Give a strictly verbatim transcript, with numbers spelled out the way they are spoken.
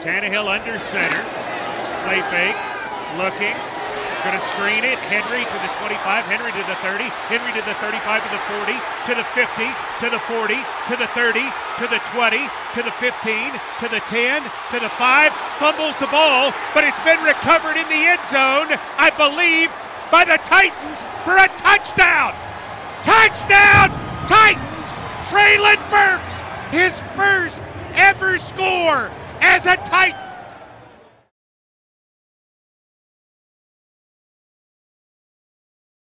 Tannehill under center. Play fake. Looking. Going to screen it. Henry to the twenty-five. Henry to the thirty. Henry to the thirty-five, to the forty, to the fifty, to the forty, to the thirty, to the twenty, to the fifteen, to the ten, to the five. Fumbles the ball, but it's been recovered in the end zone, I believe, by the Titans for a touchdown. Touchdown, Titans! Treylon Burks, his first ever score as a Titan.